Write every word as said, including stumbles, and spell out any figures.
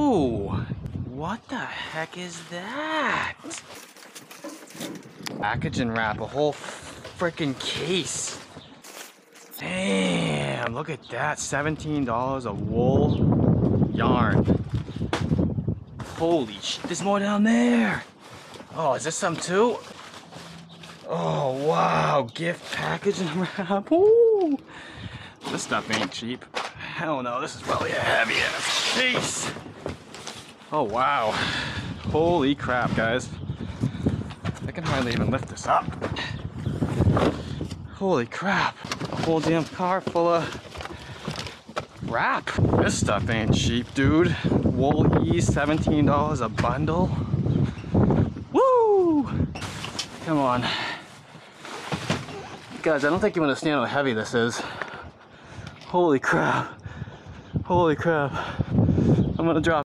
Ooh, what the heck is that? Package and wrap, a whole freaking case. Damn, look at that, seventeen dollars of wool yarn. Holy shit, there's more down there. Oh, is this some too? Oh, wow, gift package and wrap. Ooh. This stuff ain't cheap. Hell no, this is probably a heavy ass case. Oh, wow. Holy crap, guys. I can hardly even lift this up. Holy crap. A whole damn car full of wrap. This stuff ain't cheap, dude. Wool Ease, seventeen dollars a bundle. Woo! Come on. Guys, I don't think you understand how heavy this is. Holy crap. Holy crap. I'm gonna drop